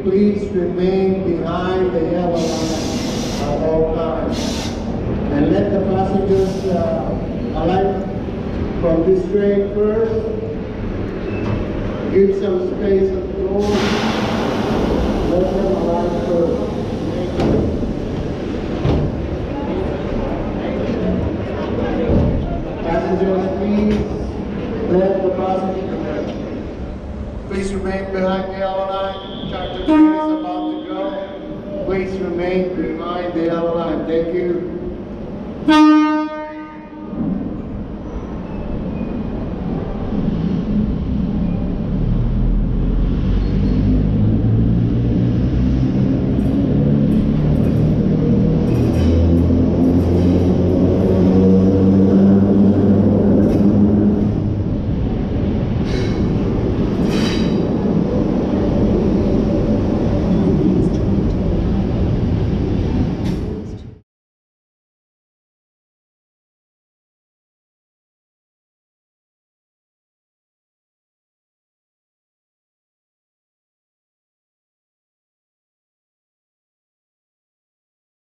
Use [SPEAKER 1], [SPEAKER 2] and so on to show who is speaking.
[SPEAKER 1] please remain behind the yellow line at all times. And let the passengers alight from this train first. Give some space at the door. Let them alight first. Passengers, please let the passengers. Please remain behind the yellow line. Charter train is about to go. Please remain behind the yellow line. Thank you.